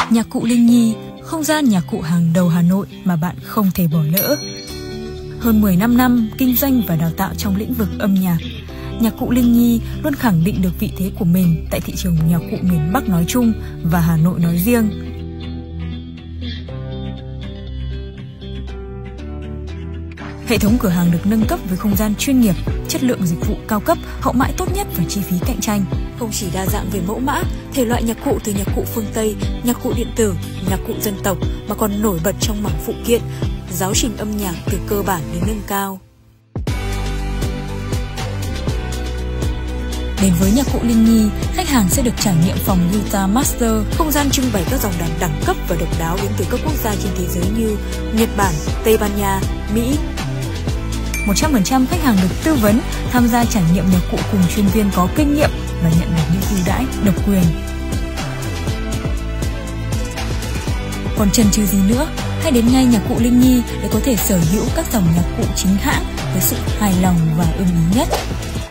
Nhạc cụ Linh Nhi, không gian nhạc cụ hàng đầu Hà Nội mà bạn không thể bỏ lỡ. Hơn 15 năm kinh doanh và đào tạo trong lĩnh vực âm nhạc, nhạc cụ Linh Nhi luôn khẳng định được vị thế của mình tại thị trường nhạc cụ miền Bắc nói chung và Hà Nội nói riêng. Hệ thống cửa hàng được nâng cấp với không gian chuyên nghiệp, chất lượng dịch vụ cao cấp, hậu mãi tốt nhất và chi phí cạnh tranh. Không chỉ đa dạng về mẫu mã, thể loại nhạc cụ từ nhạc cụ phương Tây, nhạc cụ điện tử, nhạc cụ dân tộc mà còn nổi bật trong mảng phụ kiện, giáo trình âm nhạc từ cơ bản đến nâng cao. Đến với nhạc cụ Linh Nhi, khách hàng sẽ được trải nghiệm phòng Guitar Master, không gian trưng bày các dòng đàn đẳng cấp và độc đáo đến từ các quốc gia trên thế giới như Nhật Bản, Tây Ban Nha, Mỹ. 100% khách hàng được tư vấn, tham gia trải nghiệm nhạc cụ cùng chuyên viên có kinh nghiệm và nhận được những ưu đãi độc quyền. Còn chần chừ gì nữa, hãy đến ngay nhạc cụ Linh Nhi để có thể sở hữu các dòng nhạc cụ chính hãng với sự hài lòng và ưng ý nhất.